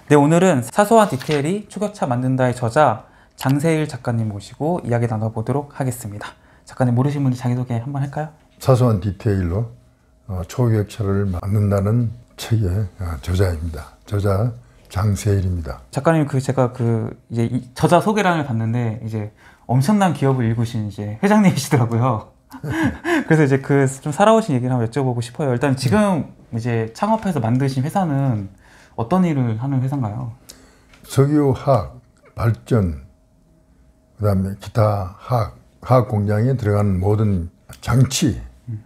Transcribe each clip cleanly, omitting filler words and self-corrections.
네, 오늘은 사소한 디테일이 초격차 만든다의 저자 장세일 작가님 모시고 이야기 나눠보도록 하겠습니다. 작가님 모르신 분들 자기소개 한번 할까요? 사소한 디테일로 초격차를 만든다는 책의 저자입니다. 저자 장세일입니다. 작가님 제가 이제 이 저자 소개란을 봤는데 이제 엄청난 기업을 일구신 이제 회장님이시더라고요. 그래서 이제 좀 살아오신 얘기를 한번 여쭤보고 싶어요. 일단 지금 이제 창업해서 만드신 회사는 어떤 일을 하는 회사인가요? 석유화학 발전, 그다음에 기타 화학 공장에 들어가는 모든 장치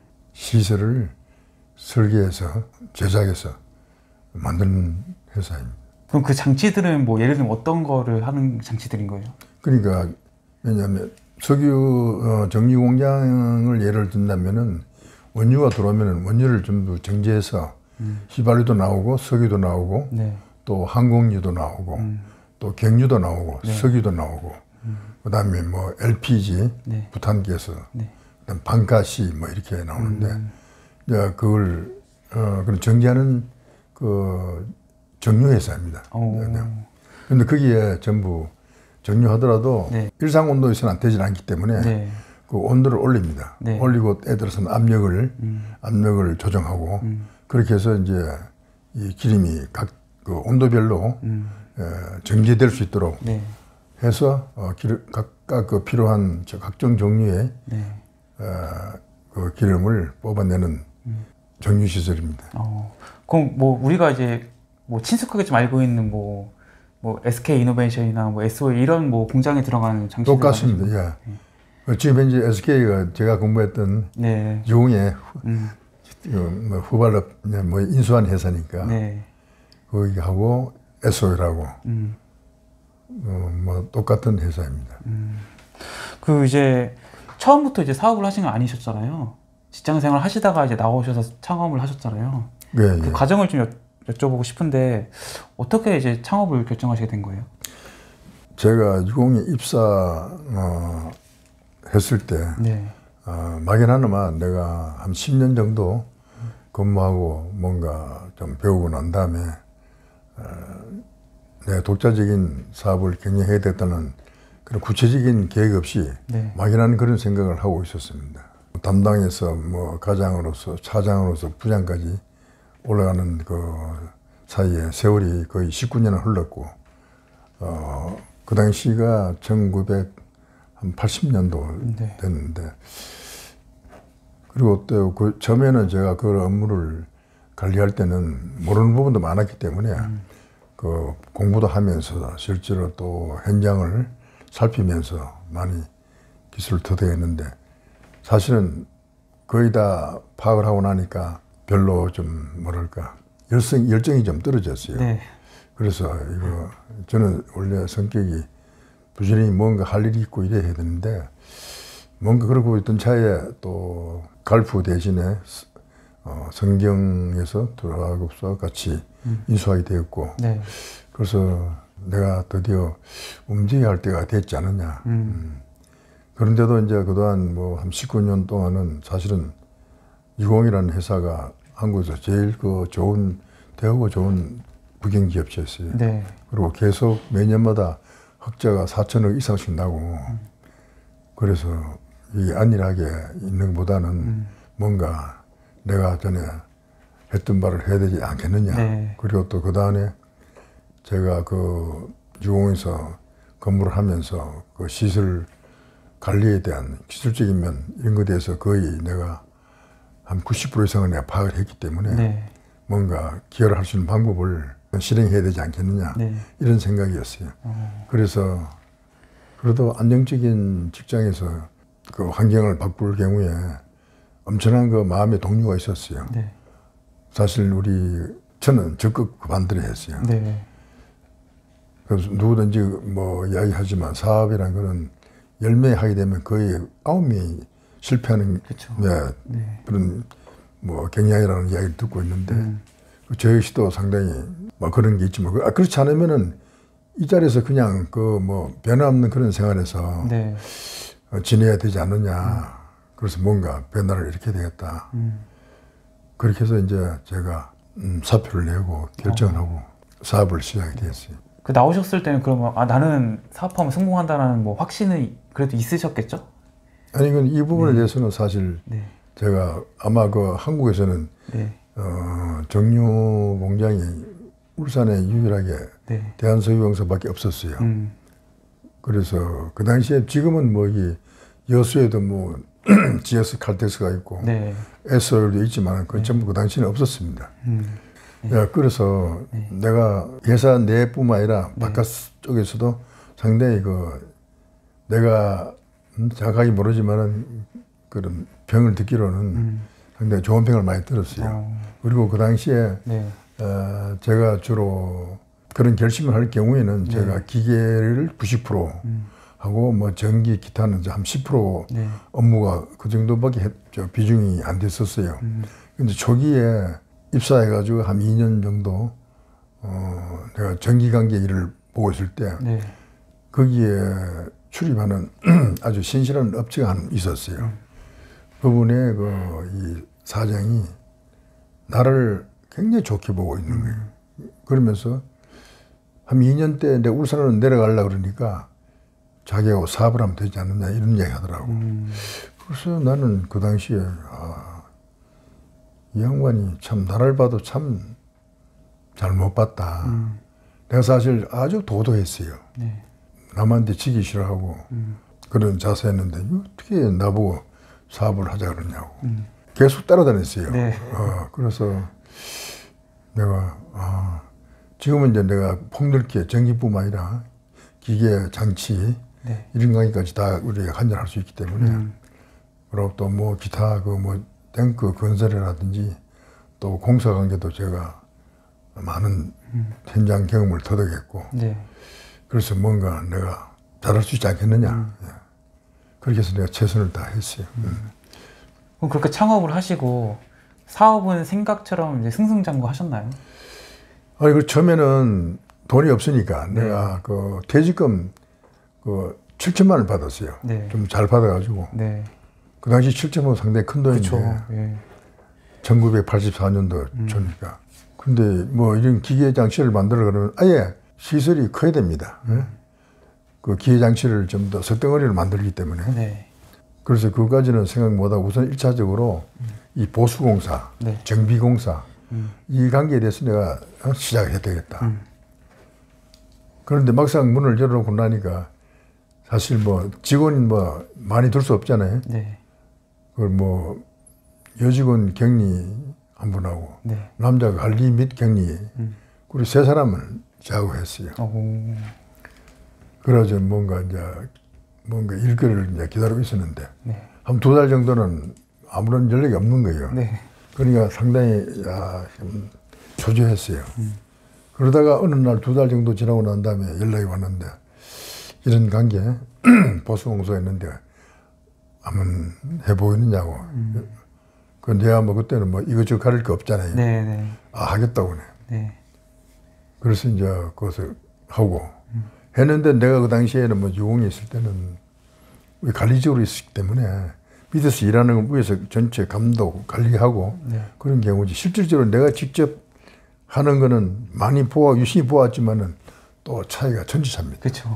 시설을 설계해서 제작해서 만드는 회사입니다. 그럼 그 장치들은 뭐 예를 들면 어떤 거를 하는 장치들인 거예요? 그러니까 왜냐하면 석유 정유 공장을 예를 든다면은 원유가 들어오면은 원유를 전부 정제해서 휘발유도 나오고 석유도 나오고 네. 또 항공유도 나오고 또 경유도 나오고 네. 석유도 나오고 그다음에 뭐 LPG 네. 부탄가스 네. 그다음 방가시 뭐 이렇게 나오는데 이제 그걸 정제하는 그 정유회사입니다. 그런데 거기에 전부 정유하더라도 네. 일상 온도에서는 안 되질 않기 때문에 네. 그 온도를 올립니다. 네. 올리고 때에 들어서는 압력을 조정하고 그렇게 해서 이제 이 기름이 각 그 온도별로 정제될 수 있도록 네. 해서 각각 그 필요한 각종 종류의 네. 그 기름을 뽑아내는 정유 시설입니다. 그럼 뭐 우리가 이제 뭐 친숙하게 좀 알고 있는 뭐 SK 이노베이션이나 뭐 SOE 이런 뭐 공장에 들어가는 장치들 똑같습니다. 예. 지금 현재 SK가 제가 공부했던 네. 유흥의 뭐 후발업 뭐 인수한 회사니까 네. 거기하고 SOE라고 뭐 똑같은 회사입니다. 이제 처음부터 이제 사업을 하신 건 아니셨잖아요. 직장생활 하시다가 이제 나오셔서 창업을 하셨잖아요. 네, 그 과정을 좀 여쭤보고 싶은데 어떻게 이제 창업을 결정하시게 된 거예요? 제가 유공에 입사 했을 때 네. 막연하나마 내가 한 10년 정도 근무하고 뭔가 좀 배우고 난 다음에 내 독자적인 사업을 경영해야 됐다는 그런 구체적인 계획 없이 네. 막연한 그런 생각을 하고 있었습니다. 담당에서 뭐 과장으로서 차장으로서 부장까지 올라가는 그 사이에 세월이 거의 19년을 흘렀고 그 당시가 1980년도 네. 됐는데 그리고 또 그 처음에는 제가 그 업무를 관리할 때는 모르는 부분도 많았기 때문에 그 공부도 하면서 실제로 또 현장을 살피면서 많이 기술을 터득했는데 사실은 거의 다 파악을 하고 나니까 별로 좀 뭐랄까 열정이 좀 떨어졌어요. 네. 그래서 저는 원래 성격이 부지런히 뭔가 할 일이 있고 이래야 되는데 뭔가 그러고 있던 차에 또 갈프 대신에 성경에서 들어가고서 같이 인수하게 되었고 네. 그래서 내가 드디어 움직여야 할 때가 됐지 않느냐. 그런데도 이제 그동안 뭐 한 19년 동안은 사실은 유공이라는 회사가 한국에서 제일 대우가 좋은 국영기업체였어요. 네. 그리고 계속 매년마다 흑자가 4천억 이상씩 나고 그래서 이 안일하게 있는 것보다는 뭔가 내가 전에 했던 바를 해야 되지 않겠느냐. 네. 그리고 또 그 다음에 제가 그 유공에서 근무를 하면서 그 시설 관리에 대한 기술적인 면 이런 것에 대해서 거의 내가 한 90% 이상은 내가 파악을 했기 때문에 네. 뭔가 기여를 할 수 있는 방법을 실행해야 되지 않겠느냐. 네. 이런 생각이었어요. 그래서 그래도 안정적인 직장에서 그 환경을 바꿀 경우에 엄청난 그 마음의 동료가 있었어요. 네. 사실 저는 적극 반대를 했어요. 네. 그래서 누구든지 뭐 이야기하지만 사업이란 거는 10명이 하게 되면 거의 9명이 실패하는 그렇죠. 네. 그런 뭐 경향이라는 이야기를 듣고 있는데 저 역시도 상당히 뭐 그런 게 있지만 그렇지 않으면은 이 자리에서 그냥 그 뭐 변함없는 그런 생활에서 네. 지내야 되지 않느냐. 그래서 뭔가 변화를 일으켜야 되겠다. 그렇게 해서 이제 제가 사표를 내고 결정을 하고 사업을 시작이 됐어요. 그 나오셨을 때는 그러면 나는 사업하면 성공한다는 뭐 확신이 그래도 있으셨겠죠? 아니, 이 부분에 대해서는 사실 네. 제가 아마 그 한국에서는 네. 정유 공장이 울산에 유일하게 네. 대한석유공사밖에 없었어요. 그래서 그 당시에 지금은 뭐 이 여수에도 뭐 GS 칼텍스가 있고 네. S오일도 있지만 그 전부 그 당시에는 없었습니다. 야, 그래서 내가 회사 내뿐만 아니라 바깥 쪽에서도 상당히 내가 정확하게 모르지만은 그런 평을 듣기로는 상당히 좋은 평을 많이 들었어요. 그리고 그 당시에 네. 제가 주로 그런 결심을 할 경우에는 제가 기계를 90% 하고 뭐 전기 기타는 한 10% 업무가 그 정도밖에 비중이 안 됐었어요. 근데 초기에 입사해가지고 한 2년 정도 내가 전기관계 일을 보고 있을 때 거기에 출입하는 아주 신실한 업체가 한 있었어요. 그분의 이 사장이 나를 굉장히 좋게 보고 있는 거예요. 그러면서 한 2년 때 내가 울산으로 내려가려고 그러니까 자기하고 사업을 하면 되지 않느냐 이런 얘기 하더라고. 그래서 나는 그 당시에 이 양반이 참 나를 봐도 참 잘못 봤다. 내가 사실 아주 도도했어요. 남한테 지기 싫어하고 그런 자세였는데 어떻게 나보고 사업을 하자 그러냐고. 계속 따라다녔어요. 그래서 내가 지금은 이제 내가 폭넓게 전기뿐만 아니라 기계, 장치 이런 강의까지 다 우리가 관여할 수 있기 때문에 그리고 또 뭐 기타 탱크 건설이라든지 또 공사 관계도 제가 많은 현장 경험을 터득했고 그래서 뭔가 내가 잘할 수 있지 않겠느냐. 그렇게 해서 내가 최선을 다했어요. 그럼 그렇게 창업을 하시고 사업은 생각처럼 이제 승승장구하셨나요? 아니, 그 처음에는 돈이 없으니까 내가 그 퇴직금 7천만 원을 받았어요. 좀 잘 받아가지고. 그 당시 7천만 원 상당히 큰 돈인데 1984년도 초니까. 근데 뭐 이런 기계 장치를 만들어 그러면 아예 시설이 커야 됩니다. 그 기계 장치를 좀 더 석덩어리를 만들기 때문에. 그래서 그거까지는 생각 못하고 우선 1차적으로 이 보수공사, 정비공사 이 관계에 대해서 내가 시작해야 되겠다. 그런데 막상 문을 열어놓고 나니까 사실 뭐 직원이 뭐 많이 둘 수 없잖아요. 그걸 뭐 여직원 격리 한 분하고 남자 관리 및 격리 그리고 3사람을 제하고했어요. 그래서 뭔가 일거리를 이제 기다리고 있었는데 한 2달 정도는 아무런 연락이 없는 거예요. 그러니까 상당히 좀 초조했어요. 그러다가 어느 날 2달 정도 지나고 난 다음에 연락이 왔는데 이런 관계 보수공소했는데 한번 해보겠느냐고. 그런데 내가 뭐 그때는 뭐 이것저것 가릴 거 없잖아요. 하겠다고 그래. 그래서 이제 그것을 하고 했는데 내가 그 당시에는 뭐 유공에 있을 때는 관리직으로 있었기 때문에 밑에서 일하는 걸 위에서 전체 감독, 관리하고 그런 경우지. 실질적으로 내가 직접 하는 거는 많이 유심히 보았지만은 또 차이가 천지차입니다. 그렇죠.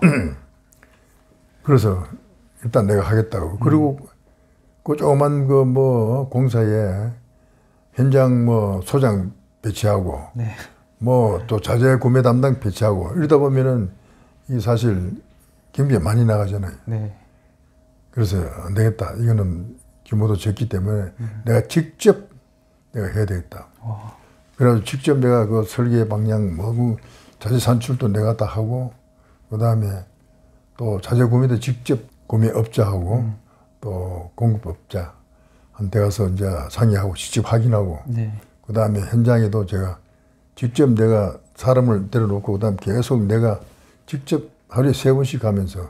그래서 일단 내가 하겠다고. 그리고 그 조그만 공사에 현장 소장 배치하고 뭐 또 자재 구매 담당 배치하고 이러다 보면은 이 사실 경비가 많이 나가잖아요. 그래서 안 되겠다. 이거는 규모도 적기 때문에 내가 직접 내가 해야 되겠다. 그래서 직접 내가 그 설계 방향 자재 산출도 내가 다 하고 그 다음에 또 자재 구매도 직접 구매업자하고 또 공급업자한테 가서 이제 상의하고 직접 확인하고 그 다음에 현장에도 제가 직접 내가 사람을 데려놓고 그 다음 계속 내가 직접 하루에 3번씩 가면서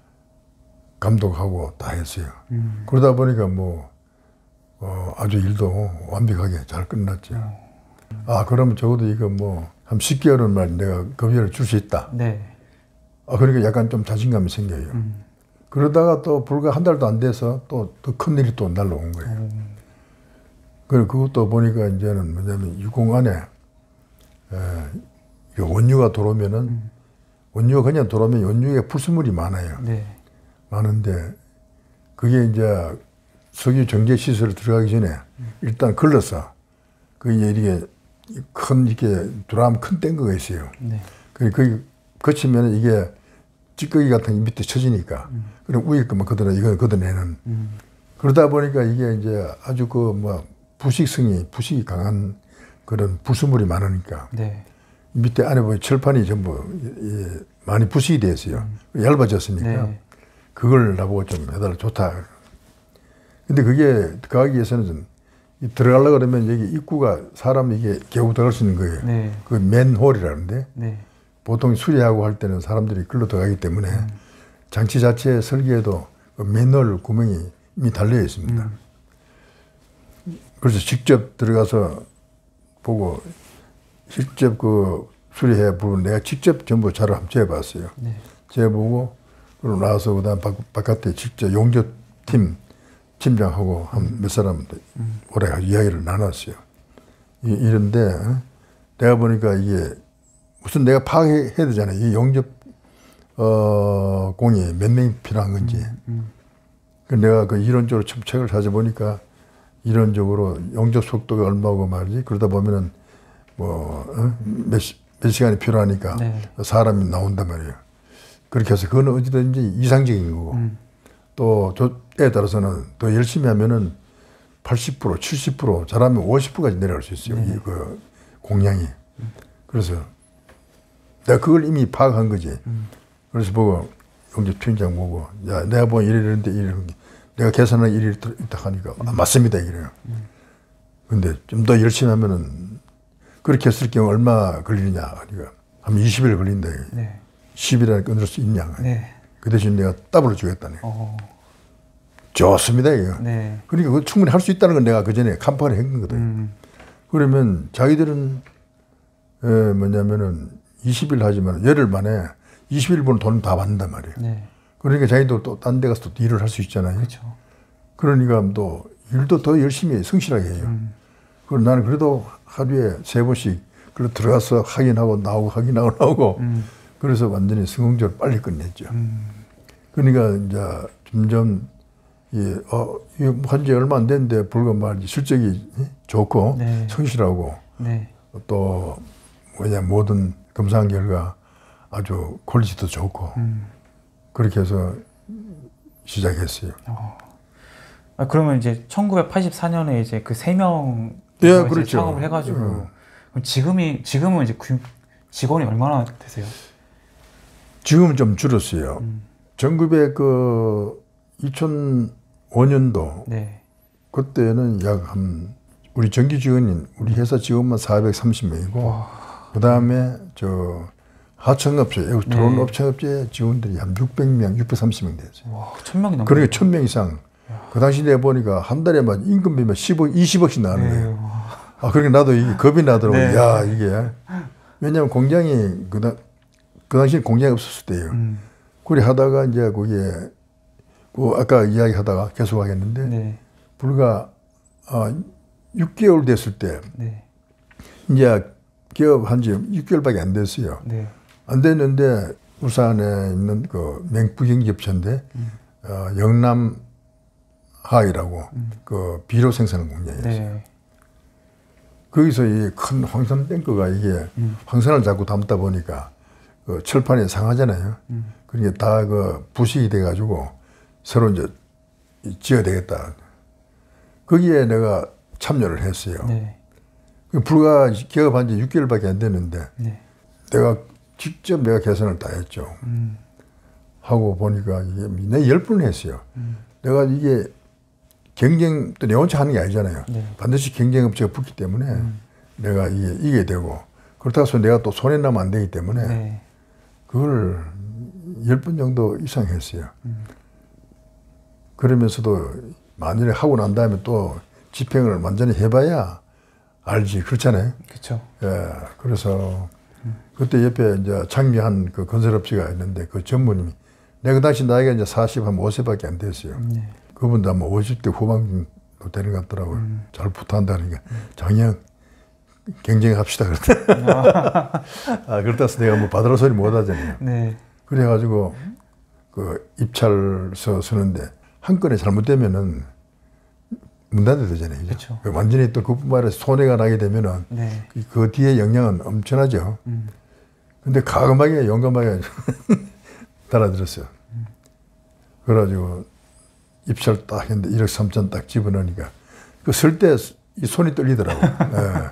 감독하고 다 했어요. 그러다 보니까 아주 일도 완벽하게 잘 끝났죠. 그러면 적어도 이거 한 10개월은 말 내가 급여를 줄 수 있다. 그러니까 약간 좀 자신감이 생겨요. 그러다가 또 불과 한 달도 안 돼서 또 더 큰 일이 또 날라온 거예요. 그리고 그것도 보니까 이제는 뭐냐면 유공 안에 그 원유가 들어오면은 원유가 그냥 들어오면 원유에 불순물이 많아요. 네. 많은데 그게 이제 석유 정제 시설에 들어가기 전에 일단 걸러서 그 이게 큰 이렇게 드럼 큰 탱크가 있어요. 네. 그 거치면 이게 찌꺼기 같은 게 밑에 쳐지니까 그럼 위에 것만 이거 걷어내는 그러다 보니까 이게 이제 아주 그 뭐 부식이 강한 그런 불순물이 많으니까 네. 밑에 안에 보면 철판이 전부 많이 부식이 되어 있어요. 얇아졌으니까 네. 그걸 나보고 좀 해달라 좋다. 근데 그게 가기 위해서는 좀 들어가려고 그러면 여기 입구가 사람 이게 겨우 들어갈 수 있는 거예요. 네. 그 맨홀이라는데 네. 보통 수리하고 할 때는 사람들이 글로 들어가기 때문에 장치 자체 설계에도 그 맨홀 구멍이 이미 달려 있습니다. 그래서 직접 들어가서 보고 직접 그 수리해 보고 내가 직접 전부 자료 한번 재봤어요. 네. 재보고 그러고 나와서 그다음 바깥에 직접 용접팀 팀장하고 한 몇 사람 오래 이야기를 나눴어요. 이런데 내가 보니까 이게 무슨 내가 파악해야 되잖아요. 이 용접 공이 몇 명이 필요한 건지. 내가 그 이론적으로 책을 찾아보니까 이론적으로 용접 속도가 얼마고 말이지. 그러다 보면은 몇 시간이 필요하니까 네. 사람이 나온단 말이에요. 그렇게 해서 그거는 어디든지 이상적인 거고 또 조에 따라서는 더 열심히 하면은 80%, 70%, 잘하면 50%까지 내려갈 수 있어요. 이 그 공량이. 그래서 내가 그걸 이미 파악한 거지. 그래서 보고 용접 팀장 보고 야 내가 보면 이러는데 이러는데 내가 계산한 일이 있다 하니까 맞습니다 이래요. 근데 좀 더 열심히 하면은 그렇게 했을 경우 얼마 걸리느냐 그러니까 한 20일 걸린다. 네. 10일에 끊을 수 있냐. 네. 그 대신 내가 더블을 주겠다네. 좋습니다 이거. 네. 그러니까 그거 충분히 할 수 있다는 건 내가 그 전에 간판을 한 거거든. 그러면 자기들은 뭐냐면은 20일 하지만 열흘 만에 20일 버는 돈은 다 받는단 말이에요. 네. 그러니까 자기도 또 딴 데 가서 또 일을 할 수 있잖아요. 그렇죠. 그러니까 또 일도 더 열심히 성실하게 해요. 그리고 나는 그래도 하루에 3번씩 그래 들어가서 확인하고 나오고 확인하고 나오고 그래서 완전히 성공적으로 빨리 끝냈죠. 그러니까 이제 점점 한지 얼마 안 됐는데 불과 말이지 실적이 좋고 네. 성실하고 네. 또 모든 검사한 결과 아주 퀄리티도 좋고 그렇게 해서 시작했어요. 그러면 이제 1984년에 이제 그 3명 예, 그렇죠. 창업을 해가지고 그럼 지금은 이제 직원이 얼마나 되세요? 지금은 좀 줄었어요. 2005년도 네. 그때는 약 우리 정규 직원인 우리 회사 직원만 430명이고 그 다음에 하청업체 들어온 네. 업체 직원들이 한 600명, 630명 됐어요. 와, 1000명이 넘는. 그러니까 1000명 이상. 그 당시 내가 보니까 한 달에 막 임금비만 10억, 20억씩 나가는 네. 거예요. 그러니까 나도 이게 겁이 나더라고요. 네. 야, 이게. 왜냐면 공장이 그 당시에 공장이 없었을 때예요. 그래 하다가 이제 거기에 아까 이야기 하다가 계속 하겠는데 네. 불과 6개월 됐을 때 네. 이제 기업한 지 6개월밖에 안 됐어요. 네. 안 됐는데 울산에 있는 그 맹부경기업체인데 영남하이라고 그 비료 생산하는 공장이었어요. 네. 거기서 이 큰 황산 탱크가 이게 황산을 자꾸 담다 보니까 그 철판이 상하잖아요. 그러니까 다 그 부식이 돼가지고 새로 이제 지어야 되겠다. 거기에 내가 참여를 했어요. 네. 불과 기업한 지 6개월밖에 안 됐는데 네. 내가 직접 내가 계산을 다 했죠. 하고 보니까 이게 내 10번 했어요. 내가 이게 경쟁 또 내 혼자 하는 게 아니잖아요. 네. 반드시 경쟁업체가 붙기 때문에 내가 이게 되고 그렇다고 해서 내가 또 손해 나면 안 되기 때문에 네. 그걸 10번 정도 이상 했어요. 그러면서도 만일에 하고 난 다음에 또 집행을 완전히 해봐야 알지. 그렇잖아요. 그렇죠. 예. 그래서 그때 옆에 이제 창립한 그 건설업체가 있는데 그 전무님이 내가 그 당시 나이가 이제 45세밖에 안 됐어요. 네. 그분도 아마 50대 후반도 되는 것 같더라고요. 잘 부탁한다니까. 장영, 경쟁합시다 그랬다. 그렇다서 내가 뭐 받으라 소리 못 하잖아요. 네. 그래가지고 그 입찰서 쓰는데 한 건에 잘못되면은 문 닫아야 되잖아요. 그쵸. 완전히 또 그뿐만 아니라 손해가 나게 되면은 네. 그 뒤에 영향은 엄청나죠. 근데 가감하게 용감하게 달아들었어요. 그래가지고 입찰 딱 했는데 1억 3천 딱 집어넣으니까 그 쓸 때 이 손이 떨리더라고. 네.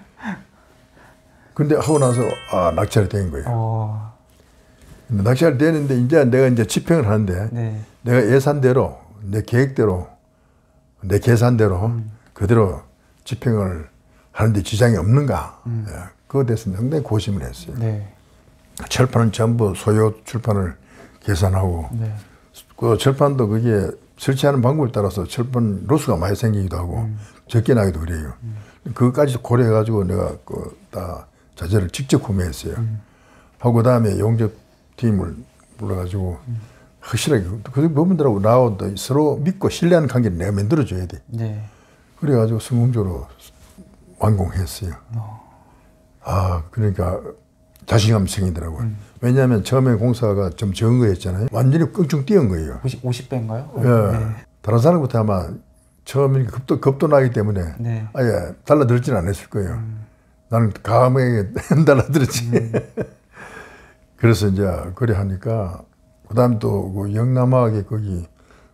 근데 하고 나서 낙찰이 된 거예요. 근데 낙찰이 되는데 이제 내가 이제 집행을 하는데 네. 내가 예산대로 내 계획대로 내 계산대로 그대로 집행을 하는데 지장이 없는가. 그거에 대해서 상당히 고심을 했어요. 네. 철판은 전부 소요 출판을 계산하고 네. 그 철판도 그게 설치하는 방법에 따라서 철판 로스가 많이 생기기도 하고 적게 나기도 그래요. 그것까지 고려해가지고 내가 그 다 자재를 직접 구매했어요. 하고 그다음에 용접팀을 불러가지고 확실하게 그 부분들하고 나하고 서로 믿고 신뢰하는 관계를 내가 만들어줘야 돼. 네. 그래가지고 성공적으로 완공했어요. 그러니까 자신감이 생기더라고요. 왜냐하면 처음에 공사가 좀 적은 거였잖아요. 완전히 끙충 뛰은 거예요. 50배인가요? 예. 네. 다른 사람부터 아마 처음에 겁도 나기 때문에 네. 아예 달라들지는 않았을 거예요. 나는 감하게 달라들었지. 그래서 이제 그래 하니까 그다음 또 그 영남하게 거기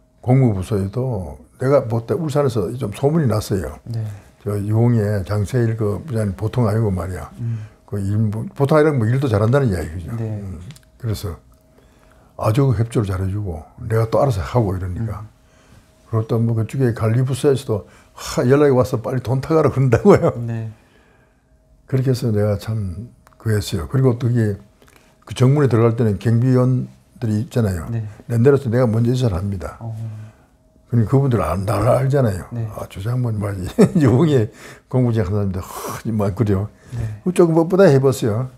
공무부서에도 내가 볼때 울산에서 좀 소문이 났어요. 네. 저 유홍의 장세일 그 부장님 보통 아니고 말이야. 그 일, 보통 아니라 뭐 일도 잘한다는 이야기죠. 네. 그래서 아주 협조를 잘해주고 내가 또 알아서 하고 이러니까. 그리고 또 뭐 그쪽에 관리부서에서도 연락이 와서 빨리 돈 타가라 그런다고요. 네. 그렇게 해서 내가 참 그랬어요. 그리고 또 이게 그 정문에 들어갈 때는 경비원들이 있잖아요. 네. 내려서 내가 먼저 인사를 합니다. 그러니까 그분들 나를 알잖아요. 네. 조 장관 말이지. 유흥에 공부장 하는 사람인데, 막 그래요. 네. 조금 뻣뻣하 해봤어요.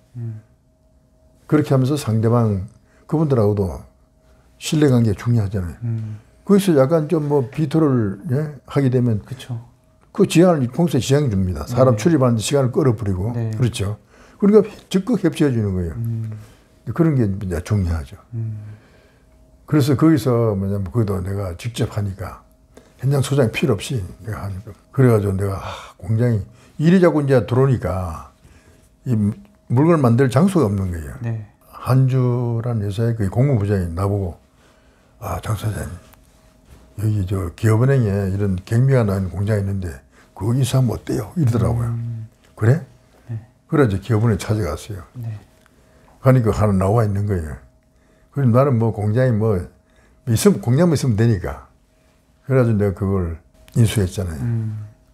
그렇게 하면서 상대방 그분들하고도 신뢰관계가 중요하잖아요. 거기서 약간 좀 뭐 비토를 하게 되면 그렇죠. 그 지향을 공사에 지향이 줍니다. 사람 출입하는데 시간을 끌어버리고. 네. 그렇죠. 그러니까 적극 협조해 주는 거예요. 그런 게 이제 중요하죠. 그래서 거기서 뭐냐면 거기도 내가 직접 하니까 현장 소장이 필요 없이 내가 하니까. 그래가지고 내가 공장이 일이 자꾸 이제 들어오니까 이 물건을 만들 장소가 없는 거예요. 네. 한주라는 회사의 그 공무부장이 나보고 장 사장님 여기 저 기업은행에 이런 경비가 나는 공장이 있는데 그거 인수하면 어때요? 이러더라고요. 그래? 네. 그래 이제 기업은행 찾아갔어요. 네. 가니까 하나 나와 있는 거예요. 그래서 나는 뭐 공장이 뭐 있으면 공장만 있으면 되니까. 그래가지고 내가 그걸 인수했잖아요.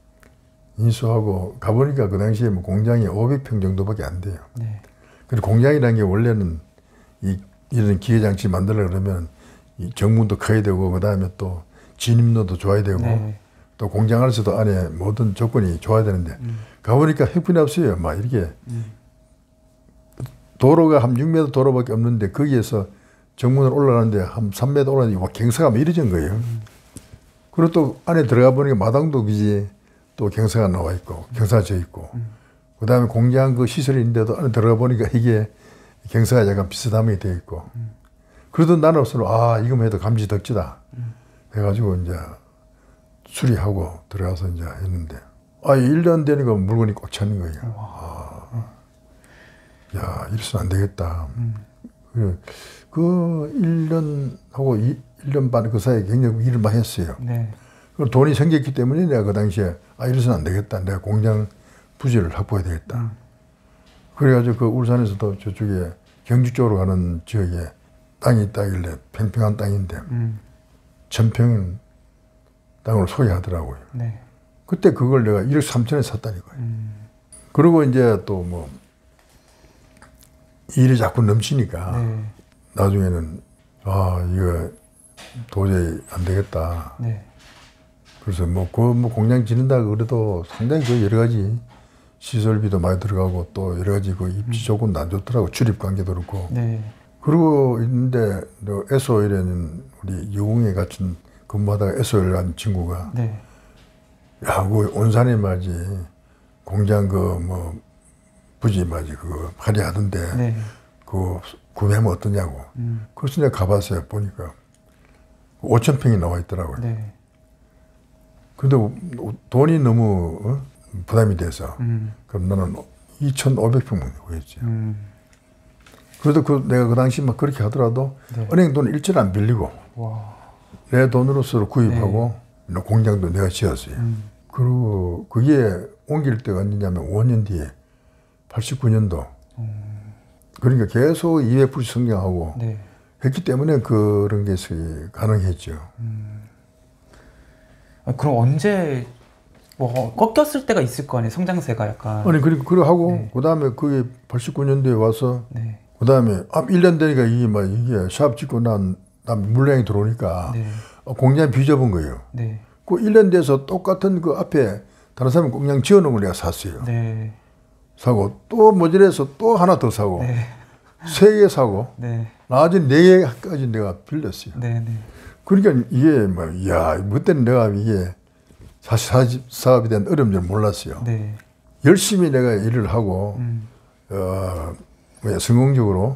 인수하고 가보니까 그 당시에 뭐 공장이 500평 정도밖에 안 돼요. 네. 그리고 공장이라는 게 원래는 이런 기계장치 만들려고 그러면 이 정문도 커야 되고 그다음에 또 진입로도 좋아야 되고 네. 또 공장 안에서도 안에 모든 조건이 좋아야 되는데 가보니까 형편이 없어요. 막 이렇게 도로가 한 6m 도로밖에 없는데 거기에서 정문을 올라가는데 한 3m 올라가는데 막 경사가 막 이러진 거예요. 그리고 또 안에 들어가 보니까 마당도 그지 또 경사가 나와 있고 경사가 져 있고 그다음에 공장 그 시설이 있는데도 안에 들어가 보니까 이게 경사가 약간 비스듬하게 되어 있고 그래도 나는 없어도 이거만 해도 감지덕지다 해가지고 이제 수리하고 들어가서 이제 했는데 1년 되니까 물건이 꽉 차는 거예요. 야 이래서는 안 되겠다. 그 1년하고 1년 반 그 사이에 굉장히 일을 많이 했어요. 네. 그리고 돈이 생겼기 때문에 내가 그 당시에 이래서는 안 되겠다. 내가 공장 부지를 확보해야 되겠다. 그래가지고 그 울산에서도 저쪽에 경주 쪽으로 가는 지역에 땅이 있다길래 평평한 땅인데 1000평 땅을 소유하더라고요. 네. 그때 그걸 내가 1억 3천에 샀다니까요. 그리고 이제 또 뭐 일이 자꾸 넘치니까 네. 나중에는 이거 도저히 안 되겠다. 네. 그래서 뭐 공장 짓는다 그래도 상당히 그 여러 가지 시설비도 많이 들어가고 또 여러 가지 그 입지 조건도 안 좋더라고. 출입 관계도 그렇고. 네. 그러고 있는데 SOL에는 우리 유흥에 같은 근무하다가 SOL 간 친구가 네. 야, 그 온산에 말이지 공장 그 뭐 부지 맞지 그거 할애하던데 네. 그 구매하면 어떠냐고. 그래서 내가 가봤어요. 보니까 5,000평이 나와 있더라고요. 네. 근데 돈이 너무 부담이 돼서 그럼 나는 2,500평만 구했지. 그래도 내가 그 당시 막 그렇게 하더라도 네. 은행 돈을 일절 안 빌리고 와. 내 돈으로 서로 구입하고 공장도 내가 지었어요. 그리고 그게 옮길 때가 언제냐면 5년 뒤에 89년도. 그러니까 계속 200% 성장하고 네. 했기 때문에 그런 게 가능했죠. 그럼 언제 뭐 꺾였을 때가 있을 거 아니에요? 성장세가 약간. 아니 그리고 하고 네. 그다음에 그게 89년도에 와서 네. 그다음에 1년 되니까 이게 샵 짓고 난 물량이 들어오니까 네. 공장이 비좁은 거예요. 네. 그 1년 돼서 똑같은 그 앞에 다른 사람이 공장 지어놓은 걸 내가 샀어요. 네. 사고 또 모자라서 또 하나 더 사고 네. 3개 사고 네. 나중에 4개까지 내가 빌렸어요. 네. 네. 그러니까 이게 그때는 내가 이게 사실 사업에 대한 어려움을 잘 몰랐어요. 네. 열심히 내가 일을 하고 성공적으로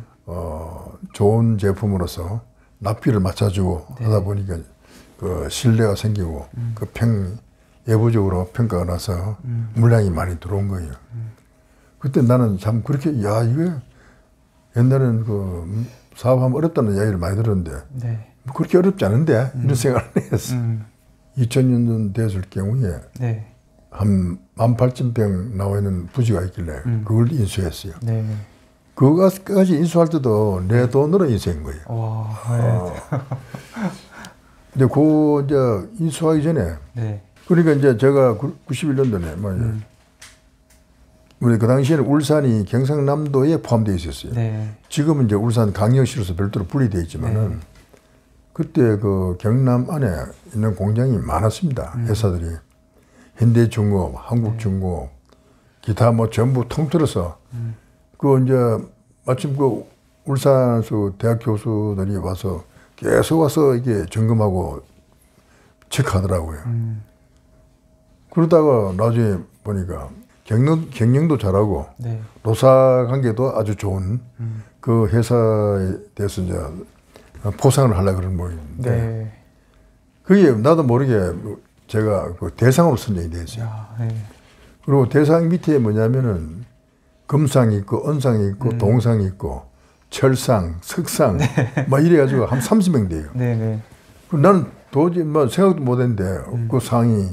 좋은 제품으로서 납기를 맞춰주고 하다 보니까 그 신뢰가 생기고 그 예부적으로 평가가 나서 물량이 많이 들어온 거예요. 그때 나는 참 그렇게 이게 옛날에는 그 사업하면 어렵다는 이야기를 많이 들었는데 네. 뭐 그렇게 어렵지 않은데 이런 생각을 했어. 2000년 됐을 경우에 네. 한 18,000평 나와 있는 부지가 있길래 그걸 인수했어요. 네. 그거까지 인수할 때도 내 돈으로 인수한 거예요. 와. 네. 근데 이제 인수하기 전에 네. 그러니까 이제 제가 91년도에 우리 그 당시에는 울산이 경상남도에 포함되어 있었어요. 네. 지금은 이제 울산 강력시로서 별도로 분리되어 있지만은 그때 그 경남 안에 있는 공장이 많았습니다. 회사들이 현대중공업, 한국중공업, 기타 뭐 전부 통틀어서 그 이제 마침 그 울산에서 대학 교수들이 와서 계속 와서 이게 점검하고 체크하더라고요. 그러다가 나중에 보니까 경영도 잘하고 네. 노사 관계도 아주 좋은 그 회사에 대해서 이제 포상을 하려고 그런 모임인데 네. 그게 나도 모르게 제가 그 대상으로 선정이 됐어요. 야, 네. 그리고 대상 밑에 뭐냐면은 금상이 있고 은상이 있고 동상이 있고 철상, 석상 막 이래가지고 한 30명 돼요. 네. 네. 나는 도저히 뭐 생각도 못했는데 그 상이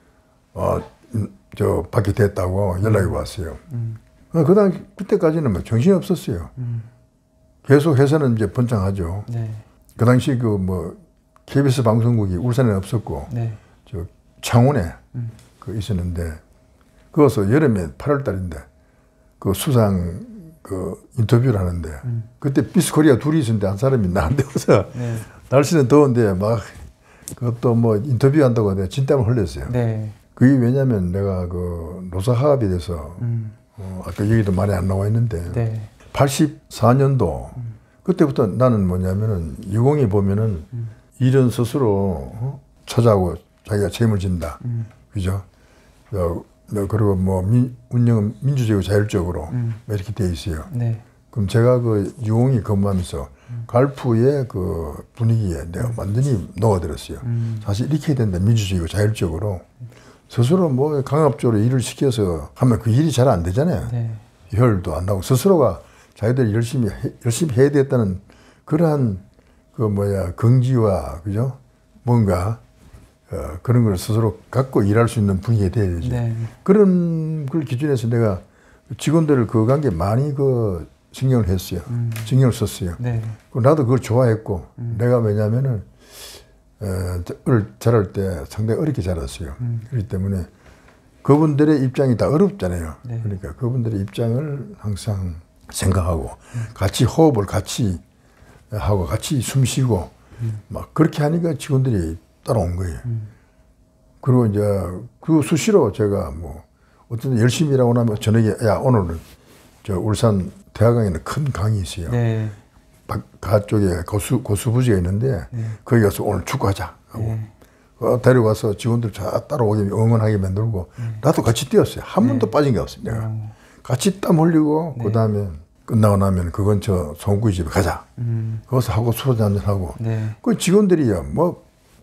저 받게 됐다고 연락이 왔어요. 그때까지는 뭐 정신이 없었어요. 계속 회사는 이제 번창하죠. 네. 그 당시 그 뭐 KBS 방송국이 울산에 없었고 네. 저 창원에 그 있었는데 그것서 여름에 8월 달인데 그 수상 그 인터뷰를 하는데 그때 미스코리아 둘이 있었는데 한 사람이 나한테 와서 네. 날씨는 더운데 막 그것도 뭐 인터뷰한다고 내가 진땀을 흘렸어요. 네. 그게 왜냐면 내가 그 노사화합에 대해서 아까 얘기도 많이 안 나와 있는데 네. 84년도 그때부터 나는 뭐냐면은 유공이 보면은 일은 스스로 찾아오고 자기가 책임을 진다. 그죠? 그리고 뭐 운영은 민주적이고 자율적으로 이렇게 돼 있어요. 네. 그럼 제가 그 유공이 근무하면서 갈프의 그 분위기에 내가 완전히 녹아들었어요. 사실 이렇게 해야 된다. 민주적이고 자율적으로. 스스로 뭐 강압적으로 일을 시켜서 하면 그 일이 잘 안 되잖아요. 네. 효율도 안 나고 스스로가 자기들이 열심히 해야 되겠다는 그러한 그 긍지와 그죠? 뭔가 그런 걸 스스로 갖고 일할 수 있는 분위기가 돼야 되죠. 네. 그런 걸 기준해서 내가 직원들을 그 관계에 많이 그 신경을 했어요. 신경을 썼어요. 네. 나도 그걸 좋아했고 내가 왜냐면은 자랄 때 상당히 어렵게 자랐어요. 그렇기 때문에 그분들의 입장이 다 어렵잖아요. 네. 그러니까 그분들의 입장을 항상 생각하고 같이 호흡을 같이 하고 같이 숨 쉬고 막 그렇게 하니까 직원들이 따라온 거예요. 그리고 이제 그 수시로 제가 뭐 어떤 열심히 일하고 나면 저녁에 야 오늘은 저 울산 대화강에는 큰 강이 있어요. 네. 가 쪽에 고수부지가 있는데 거기 가서 오늘 축구하자 하고 데려가서 직원들 다 따라오게 응원하게 만들고 나도 같이 뛰었어요. 한 번도 빠진 게 없어요. 내가 같이 땀 흘리고 그 다음에 끝나고 나면 그 근처 송구이 집에 가자. 거기서 하고 소주 한잔 하고. 그 직원들이야 뭐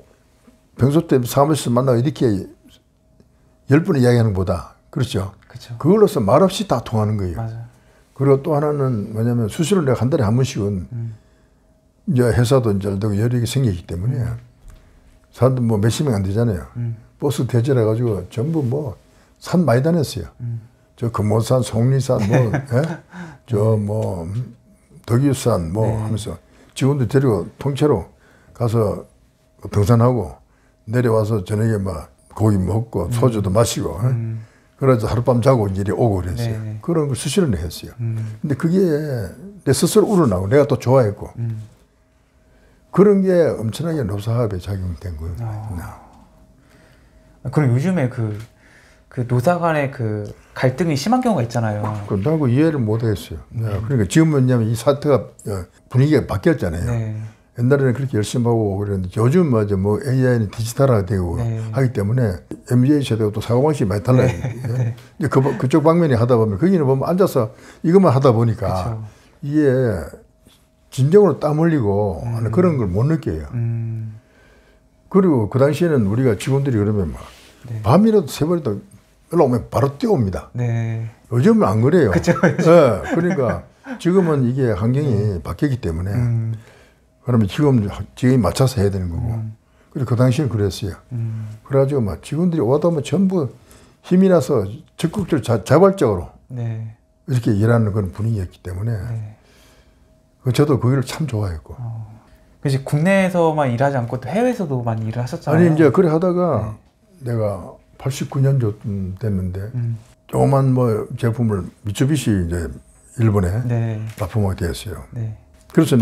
평소 때 사무실에서 만나고 이렇게 10번 이야기하는 것보다 그렇죠. 그쵸. 그걸로서 말없이 다 통하는 거예요. 맞아요. 그리고 또 하나는 뭐냐면 수시로 내가 한 달에 한 번씩은 이제 회사도 잘 되고 여력이 생기기 때문에 사람들 뭐 몇십 명 안 되잖아요. 버스 대절해가지고 전부 뭐 산 많이 다녔어요. 저 금오산, 속리산, 뭐, 저 뭐 덕유산 뭐 하면서 직원들 데리고 통째로 가서 등산하고 내려와서 저녁에 막 고기 먹고 소주도 마시고 그래서 하룻밤 자고 이제 오고 그랬어요. 그런 걸 수시로 했어요. 근데 그게 내 스스로 우러나고 내가 또 좋아했고 그런 게 엄청나게 노사합에 작용된 거예요. 그럼 요즘에 그 노사 간의 그 갈등이 심한 경우가 있잖아요. 그럼 나하고 이해를 못 했어요. 그러니까 지금 뭐냐면 이 사태가 분위기가 바뀌었잖아요. 옛날에는 그렇게 열심히 하고 그랬는데 요즘 맞아 뭐 AI는 디지털화가 되고 하기 때문에 MZ 세대가 또 사고방식이 많이 달라요. 이제 그쪽 방면이 하다 보면 거기는 보면 앉아서 이것만 하다 보니까 이게 진정으로 땀 흘리고 하는 그런 걸 못 느껴요. 그리고 그 당시에는 우리가 직원들이 그러면 막 밤이라도 새벽이라도 올라오면 바로 뛰어옵니다. 요즘은 안 그래요. 그쵸. 그러니까 지금은 이게 환경이 바뀌었기 때문에 그러면 지금에 맞춰서 해야 되는 거고. 그리고 그 당시에는 그랬어요. 그래가지고 막 직원들이 오다 보면 전부 힘이 나서 적극적으로 자발적으로 이렇게 일하는 그런 분위기였기 때문에 저도 그 일을 참 좋아했고. 그치, 국내에서만 일하지 않고 또 해외에서도 많이 일을 하셨잖아요. 아니 이제 그래 하다가 내가 89년쯤 됐는데 조그만 뭐 제품을 미쯔비시 이제 일본에 납품하게 되었어요. 그래서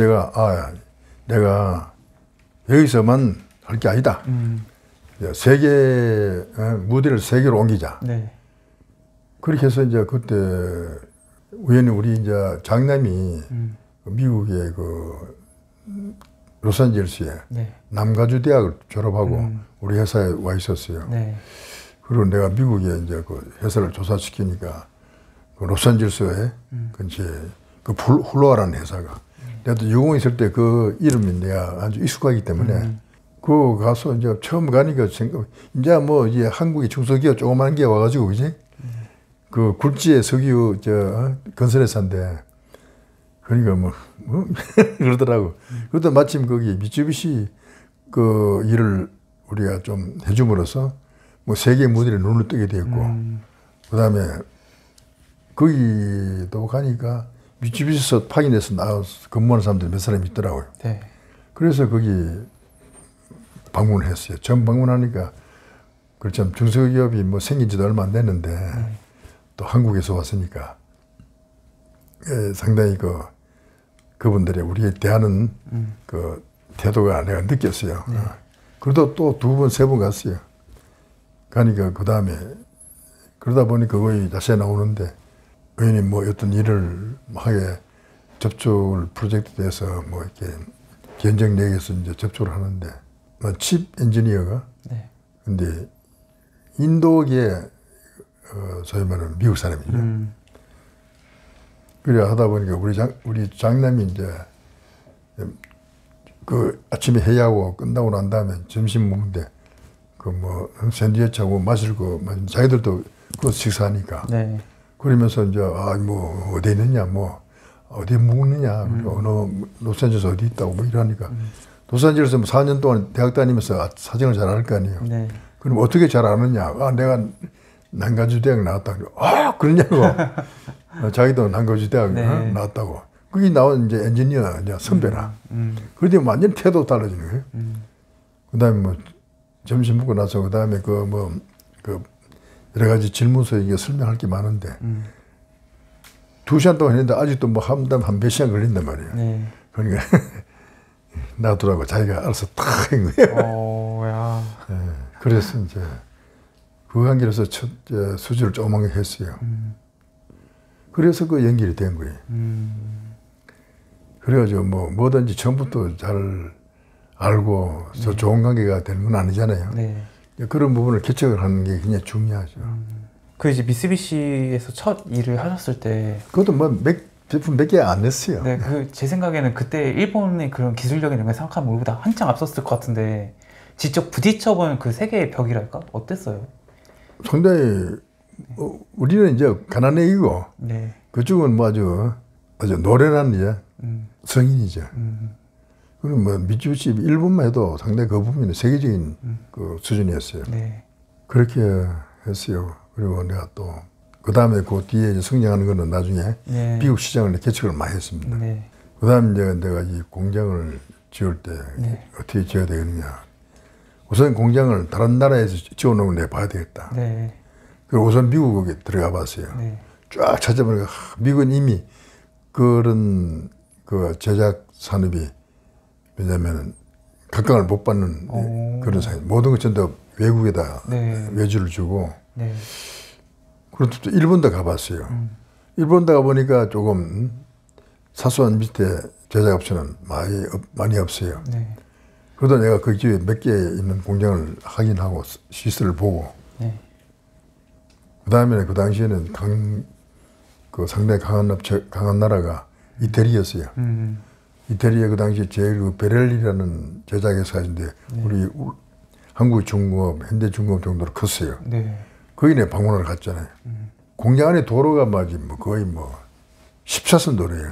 내가 여기서만 할 게 아니다. 세계 무대를 세계로 옮기자. 그렇게 해서 이제 그때 우연히 우리 이제 장남이 미국의 그 로스앤젤레스에 남가주 대학을 졸업하고 우리 회사에 와 있었어요. 그리고 내가 미국에 이제 그 회사를 조사시키니까 그 로스앤젤레스에 그 훌로아라는 회사가 내가 유공 있을 때 그 이름이 내가 아주 익숙하기 때문에 그 가서 이제 처음 가니까 이제 뭐 이제 한국의 중소기업 조그마한 게 와가지고 그지 그 굴지의 석유 건설회사인데 그러니까 뭐 그러더라고. 그러다 마침 거기 미쯔비시 그 일을 우리가 좀 해줌으로써 뭐 세계 무대에 눈을 뜨게 되었고 그다음에 거기도 가니까 미쯔비시에서 파견해서 나와서 근무하는 사람들이 몇 사람이 있더라고요. 그래서 거기 방문을 했어요. 처음 방문하니까 그렇죠. 중소기업이 뭐 생긴 지도 얼마 안 됐는데 또 한국에서 왔으니까 상당히 그분들이 우리에 대하는 그 태도가 내가 느꼈어요. 그러다 또 2번, 3번 갔어요. 가니까 그 다음에 그러다 보니까 거의 다시 나오는데 의원이 뭐 어떤 일을 하게 접촉을 프로젝트에 대해서 뭐 이렇게 견적 내에서 이제 접촉을 하는데 뭐 칩 엔지니어가 근데 인도계 소위 말하는 미국 사람이죠. 그래 하다 보니까 우리 장남이 이제 그 아침에 회의하고 끝나고 난 다음에 점심 먹는데 그 뭐 샌드위치하고 마실 거 자기들도 그거 식사하니까 그러면서 이제 뭐 어디 있느냐 뭐 어디 묵느냐 어느 로스앤젤레스 어디 있다고 뭐 이러니까 로스앤젤레스 뭐 4년 동안 대학 다니면서 사정을 잘 알 거 아니에요. 그럼 어떻게 잘 아느냐? 내가 남가주 대학 나왔다. 그러냐고. 자기도 남가주 대학 나왔다고. 거기 나온 이제 엔지니어 이제 선배라. 그런데 완전 태도 달라지는 거예요. 그다음에 뭐 점심 먹고 나서 그다음에 그 여러 가지 질문서 이게 설명할 게 많은데 2시간 동안 했는데 아직도 뭐 한 몇 시간 걸린단 말이에요. 그러니까 놔두라고 자기가 알아서 탁 한 거예요. 그래서 이제 그 관계로서 첫 수주를 조그맣게 했어요. 그래서 그 연결이 된 거예요. 그래가지고 뭐 뭐든지 처음부터 잘 알고 더 좋은 관계가 되는 건 아니잖아요. 네. 그런 부분을 개척을 하는 게 굉장히 중요하죠. 그 이제 미쓰비시에서 첫 일을 하셨을 때, 그것도 뭐 제품 몇 개 안 냈어요. 네, 그 제 생각에는 그때 일본의 그런 기술력이나 이런 걸 생각하면 우리보다 한참 앞섰을 것 같은데 직접 부딪혀본 그 세계의 벽이랄까? 어땠어요? 상당히 우리는 이제 가난해이고 네. 그쪽은 뭐 아주 노련한 이제 성인이죠. 그리고 뭐 미쯔비시 일본만 해도 상당히 그 부분은 세계적인 그 수준이었어요. 네. 그렇게 했어요. 그리고 내가 또 그 다음에 그 뒤에 이제 성장하는 거는 나중에 네. 미국 시장을 개척을 많이 했습니다. 네. 그 다음에 이제 내가 이 공장을 지을 때 네. 어떻게 지어야 되겠느냐. 우선 공장을 다른 나라에서 지어놓은 걸 내가 봐야 되겠다. 네. 그리고 우선 미국에 들어가 봤어요. 네. 쫙 찾아보니까 미국은 이미 그런 그 제작 산업이 왜냐면은 각광을 못 받는 그런 상황. 모든 것 전부 다 외국에다 네. 외주를 주고. 네. 그리고 또 일본도 가봤어요. 일본도 가보니까 조금 사소한 밑에 제작업체는 많이 없어요. 네. 그러다 내가 그 집에 몇 개 있는 공장을 확인하고 시설을 보고. 네. 그 다음에는 그 당시에는 상당히 강한 나라가 이태리였어요. 이태리에 그 당시 제일 그 베렐리라는 제작회사인데 우리 한국 중공업, 현대 중공업 정도로 컸어요. 네. 거기 내 방문을 갔잖아요. 공장 안에 도로가 거의 10차선 도로예요.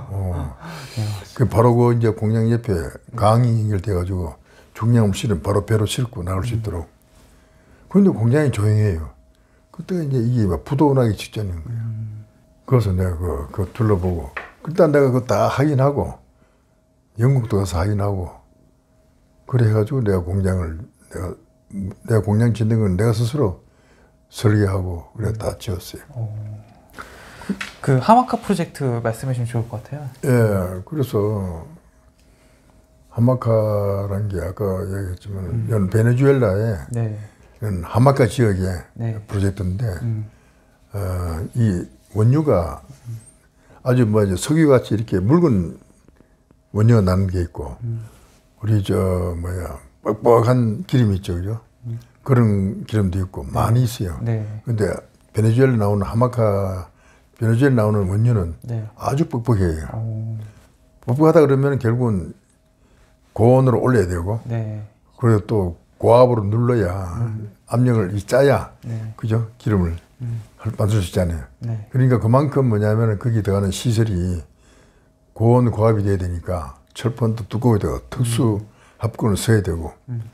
그 바로 그 이제 공장 옆에 강이 연결돼가지고 중량을 실은 바로 배로 싣고 나갈 수 있도록. 그런데 공장이 조용해요. 그때 이제 이게 막 부도가 나기 직전인 거예요. 그래서 내가 그거 둘러보고 일단 내가 그거 다 확인하고 영국도 가서 확인하고 그래 해가지고 내가 공장 짓는 건 내가 스스로 설계하고 그래 다 지었어요. 그 하마카 프로젝트 말씀해 주시면 좋을 것 같아요. 예, 그래서 하마카라는 게 아까 얘기했지만 이건 베네수엘라의 네. 이런 하마카 지역의 네. 프로젝트인데 이 원유가 아주 이제 석유같이 이렇게 묽은 원유가 나는 게 있고 우리 뻑뻑한 기름이 있죠, 그죠? 그런 기름도 있고 많이 있어요. 네. 근데 베네수엘라 나오는 원유는 네. 아주 뻑뻑해요. 뻑뻑하다 그러면 결국은 고온으로 올려야 되고, 네. 그리고 또 고압으로 눌러야 압력을 짜야, 네. 그죠? 기름을 만들 수 있잖아요. 네. 그러니까 그만큼 뭐냐면은 거기 들어가는 시설이 고온 고압이 돼야 되니까 철판도 두꺼워야 특수 합금을 써야 되고,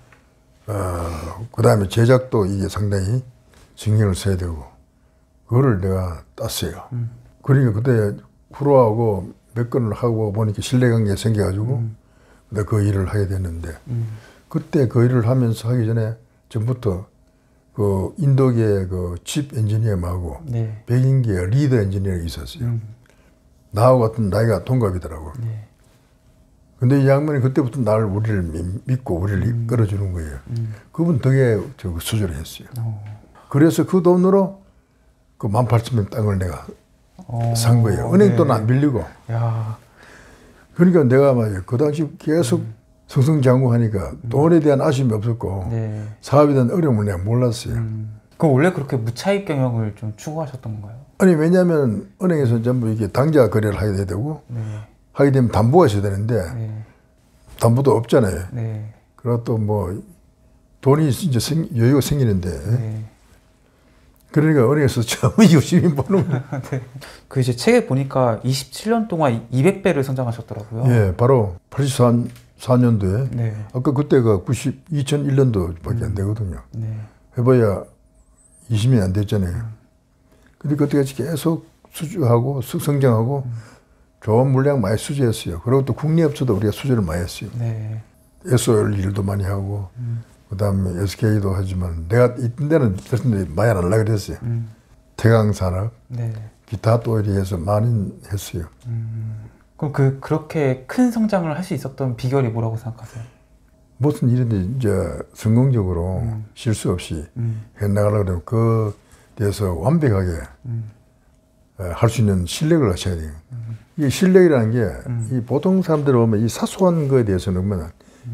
그 다음에 제작도 이게 상당히 신경을 써야 되고, 그거를 내가 땄어요. 그러니까 그때 프로하고 몇 건을 하고 보니까 신뢰관계가 생겨가지고, 내가 그 일을 하게 됐는데, 그때 그 일을 하면서 하기 전에 전부터 그 인도계 그 칩 엔지니어하고 네. 백인계 리더 엔지니어가 있었어요. 나하고 같은 나이가 동갑이더라고. 네. 근데 이 양반이 그때부터 우리를 믿고 우리를 이끌어주는 거예요. 그분 덕에 수주를 했어요. 그래서 그 돈으로 그 18,000평 땅을 내가 산 거예요. 은행 네. 돈 안 빌리고. 야. 그러니까 내가 그 당시 계속 승승장구하니까 돈에 대한 아쉬움이 없었고 네. 사업에 대한 어려움을 내가 몰랐어요. 그럼 원래 그렇게 무차익 경영을 좀 추구하셨던 건가요? 아니 왜냐하면 은행에서 전부 이게 당좌 거래를 하게 되고 네. 하게 되면 담보가 있어야 되는데 네. 담보도 없잖아요. 네. 그리고 또 돈이 이제 여유가 생기는데 네. 그러니까 은행에서 전부 유심히 보는 거예요. 네. 그 이제 책에 보니까 27년 동안 200배를 성장하셨더라고요. 예, 바로 84년도에 네. 아까 그때가 2001년도밖에 안 되거든요. 네. 해봐야 20년이 안 됐잖아요. 근데 그때까지 계속 수주하고 성장하고 좋은 물량 많이 수주했어요. 그리고 또 국내 업체도 우리가 수주를 많이 했어요. 네. SOL 일도 많이 하고 그다음에 SK도 하지만 내가 있던 데는 많이 안 하려고 그랬어요. 태강산업, 네. 기타 또 이렇게 해서 많이 했어요. 그럼 그렇게 큰 성장을 할 수 있었던 비결이 뭐라고 생각하세요? 무슨 일인데 이제 성공적으로 실수 없이 해나가려고 그러면 그 대해서 완벽하게 할 수 있는 실력을 갖춰야 돼요. 이 실력이라는 게 이 보통 사람들 보면 이 사소한 거에 대해서는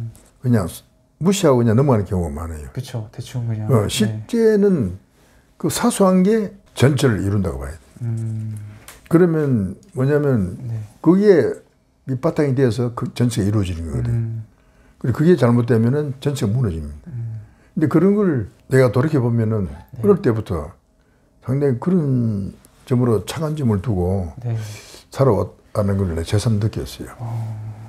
그냥 무시하고 그냥 넘어가는 경우가 많아요. 그렇죠. 대충 그냥. 실제는 그 사소한 게 전체를 이룬다고 봐야 돼요. 그러면 뭐냐면 거기에 밑바탕이 돼서 그 전체가 이루어지는 거거든요. 그리고 그게 잘못되면은 전체가 무너집니다. 근데 그런 걸 내가 돌이켜보면은 어릴 때부터 상당히 그런 점으로 차관점을 두고 살아왔다는 걸 내 새삼 느꼈어요.